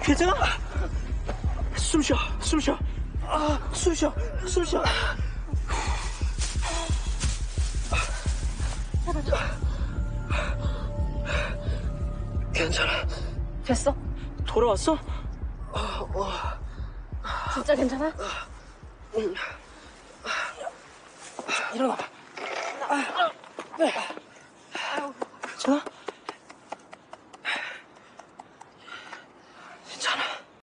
괜찮아? 숨 쉬어, 숨 쉬어. 숨 쉬어, 숨 쉬어. 괜찮아. 됐어? 돌아왔어? 진짜 괜찮아? 일어나봐. 네. 괜찮아?